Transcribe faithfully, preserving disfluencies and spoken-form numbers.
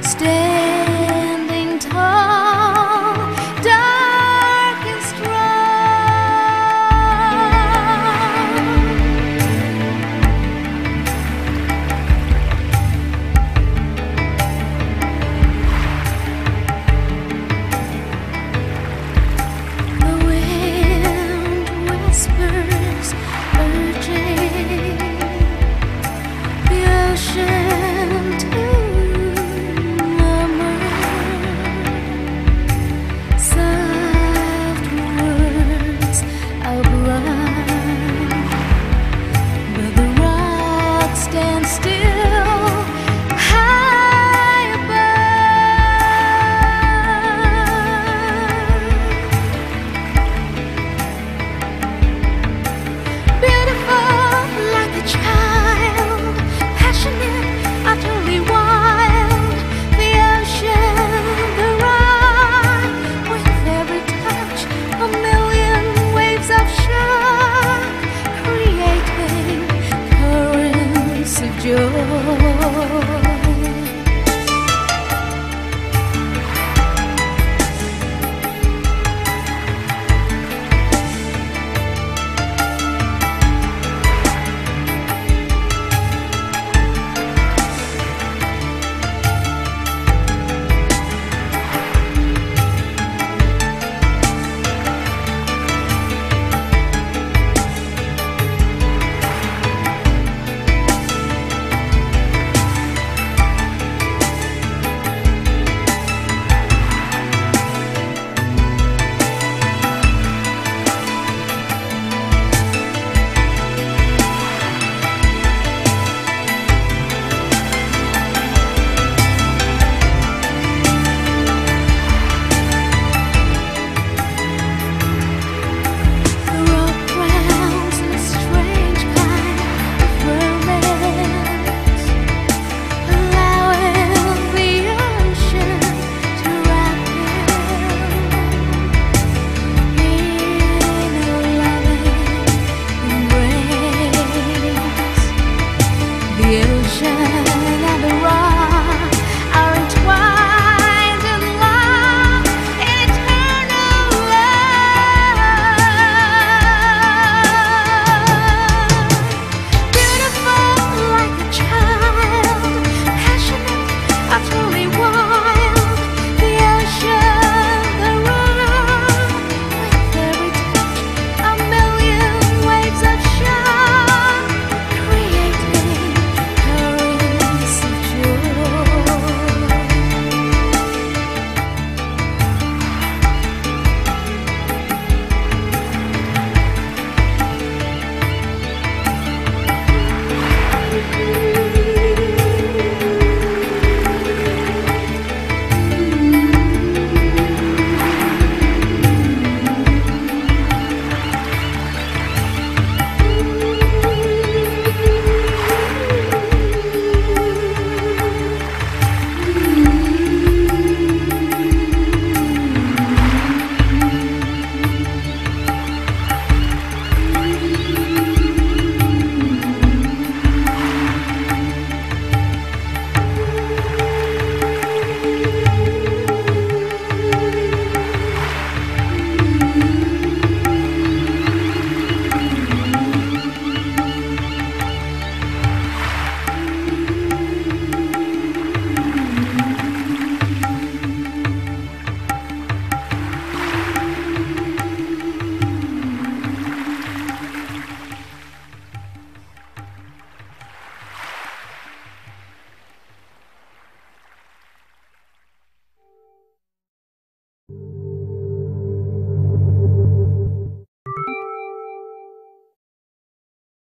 standing tall, dark and the wind whispers, urging the ocean to murmur soft words of love, but the rocks stand still high above. Beautiful like a child, passionate, utterly wild. The ocean, the rock, with every touch, a million waves of shock, creating currents of joy. The rock drowns in a strange kind of ferment, allowing the ocean to wrap him in a loving embrace. The ocean and the rock are entwined in love, in eternal love. Beautiful like a child, passionate, utterly wild.